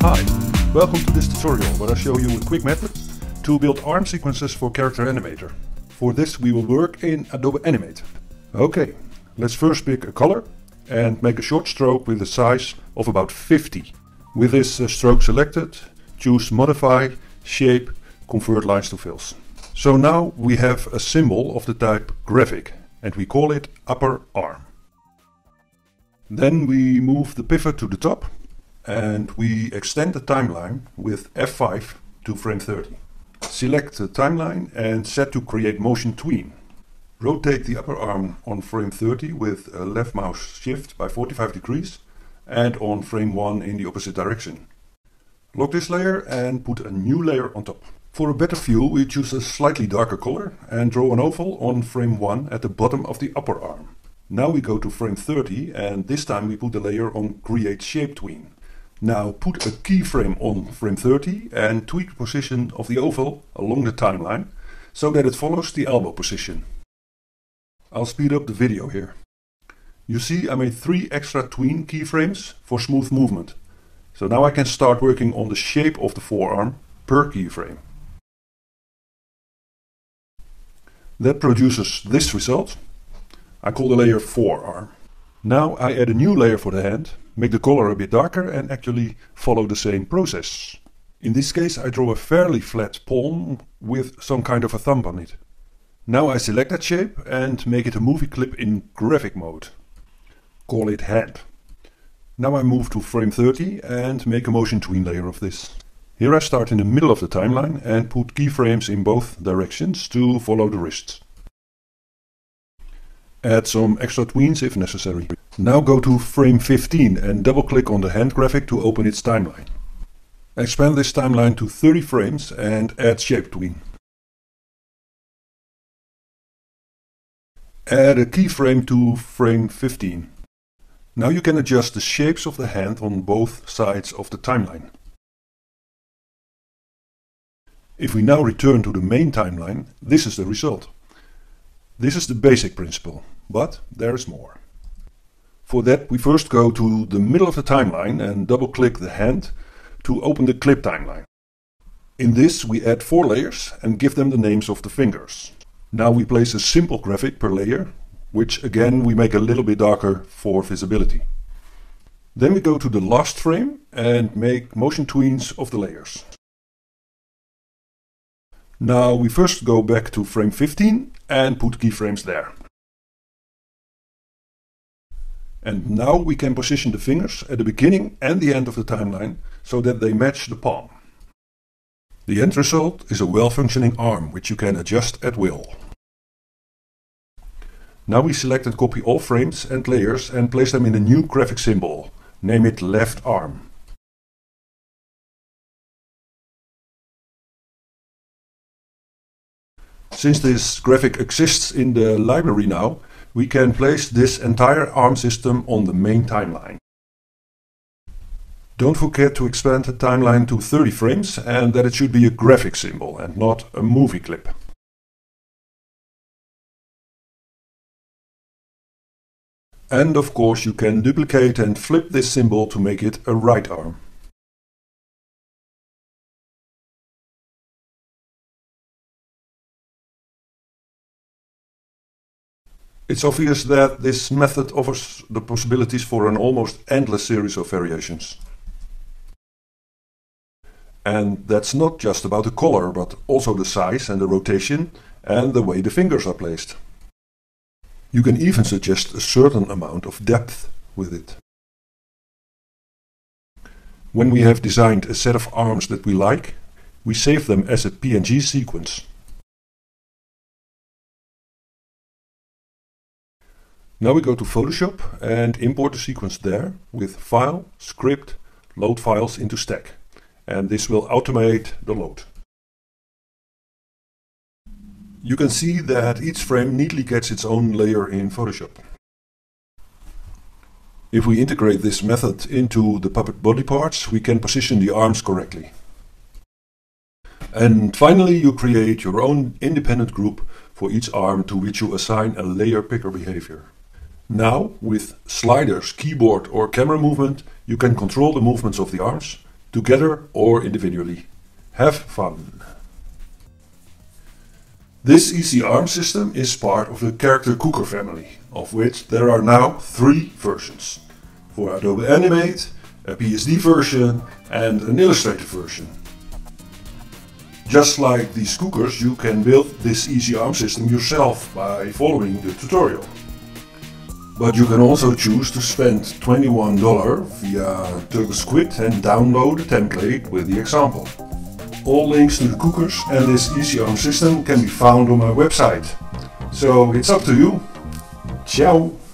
Hi, welcome to this tutorial where I show you a quick method to build ARM sequences for Character Animator. For this we will work in Adobe Animate. Okay, let's first pick a color and make a short stroke with a size of about 50. With this stroke selected, choose Modify, Shape, Convert Lines to Fills. So now we have a symbol of the type graphic and we call it upper arm. Then we move the pivot to the top and we extend the timeline with F5 to frame 30. Select the timeline and set to create motion tween. Rotate the upper arm on frame 30 with a left mouse shift by 45 degrees and on frame 1 in the opposite direction. Lock this layer and put a new layer on top. For a better view we choose a slightly darker color and draw an oval on frame 1 at the bottom of the upper arm. Now we go to frame 30 and this time we put the layer on Create Shape Tween. Now put a keyframe on frame 30 and tweak the position of the oval along the timeline so that it follows the elbow position. I'll speed up the video here. You see I made 3 extra tween keyframes for smooth movement. So now I can start working on the shape of the forearm per keyframe. That produces this result. I call the layer forearm. Now I add a new layer for the hand, make the color a bit darker and actually follow the same process. In this case I draw a fairly flat palm with some kind of a thumb on it. Now I select that shape and make it a movie clip in graphic mode. Call it hand. Now I move to frame 30 and make a motion tween layer of this. Here I start in the middle of the timeline and put keyframes in both directions to follow the wrists. Add some extra tweens if necessary. Now go to frame 15 and double click on the hand graphic to open its timeline. Expand this timeline to 30 frames and add shape tween. Add a keyframe to frame 15. Now you can adjust the shapes of the hand on both sides of the timeline. If we now return to the main timeline, this is the result. This is the basic principle, but there is more. For that we first go to the middle of the timeline and double click the hand to open the clip timeline. In this we add 4 layers and give them the names of the fingers. Now we place a simple graphic per layer, which again we make a little bit darker for visibility. Then we go to the last frame and make motion tweens of the layers. Now we first go back to frame 15 and put keyframes there. And now we can position the fingers at the beginning and the end of the timeline so that they match the palm. The end result is a well-functioning arm which you can adjust at will. Now we select and copy all frames and layers and place them in a new graphic symbol. Name it left arm. Since this graphic exists in the library now, we can place this entire ARM system on the main timeline. Don't forget to expand the timeline to 30 frames and that it should be a graphic symbol and not a movie clip. And of course you can duplicate and flip this symbol to make it a right arm. It's obvious that this method offers the possibilities for an almost endless series of variations. And that's not just about the color, but also the size and the rotation and the way the fingers are placed. You can even suggest a certain amount of depth with it. When we have designed a set of arms that we like, we save them as a PNG sequence. Now we go to Photoshop and import the sequence there with File, Script, Load Files into Stack. And this will automate the load. You can see that each frame neatly gets its own layer in Photoshop. If we integrate this method into the puppet body parts, we can position the arms correctly. And finally you create your own independent group for each arm to which you assign a layer picker behavior. Now, with sliders, keyboard or camera movement, you can control the movements of the arms, together or individually. Have fun! This Easy Arm system is part of the Character Cooker family, of which there are now 3 versions. For Adobe Animate, a PSD version and an Illustrator version. Just like these cookers, you can build this Easy Arm system yourself by following the tutorial. But you can also choose to spend $21 via TurboSquid and download a template with the example. All links to the cookers and this Easy Arm system can be found on my website. So it's up to you. Ciao!